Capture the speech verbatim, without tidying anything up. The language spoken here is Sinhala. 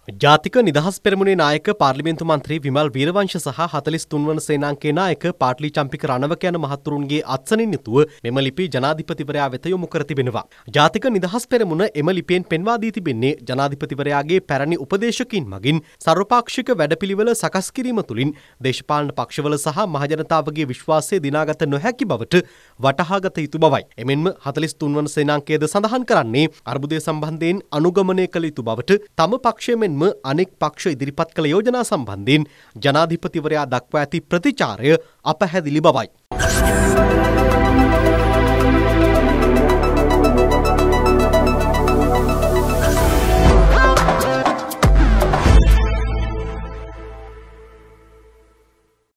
ජාතික නිදහස් පෙරමුණේ නායක පාර්ලිමේන්තු මන්ත්‍රී විමල් වීරවංශ සහ හතළිස් තුන් වන සේනාංකයේ නායක පාටලි චම්පික රණවක යන මහතුරුන්ගේ අත්සනින් යුතුව මෙම ලිපි ජනාධිපතිවරයා වෙත යොමු කර තිබෙනවා. ජාතික නිදහස් පෙරමුණ එම ලිපියෙන් පෙන්වා දී තිබෙන්නේ ජනාධිපතිවරයාගේ පැරණි උපදේශකින් මගින් සර්වපාක්ෂික වැඩපිළිවෙල සකස් කිරීම තුළින් දේශපාලන පක්ෂවල සහ මහජනතාවගේ විශ්වාසය දිනාගත නොහැකි බවට වටහාගත යුතු බවයි. එමෙන්ම හතළිස් තුන් වන සේනාංකයද සඳහන් කරන්නේ අර්බුදය සම්බන්ධයෙන් අනුගමනය කළ යුතු බවට තම පක්ෂය මෙන්ම අනෙක් පක්ෂ ඉදිරිපත් කළ යෝජනා සම්බන්ධයෙන් ජනාධිපතිවරයා දක්වා ඇති ප්‍රතිචාරය අපැහැදිලි බවයි.